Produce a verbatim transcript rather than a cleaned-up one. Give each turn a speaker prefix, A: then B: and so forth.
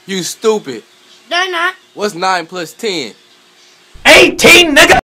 A: You stupid.
B: They're not.
A: What's nine plus ten?
C: eighteen, nigga!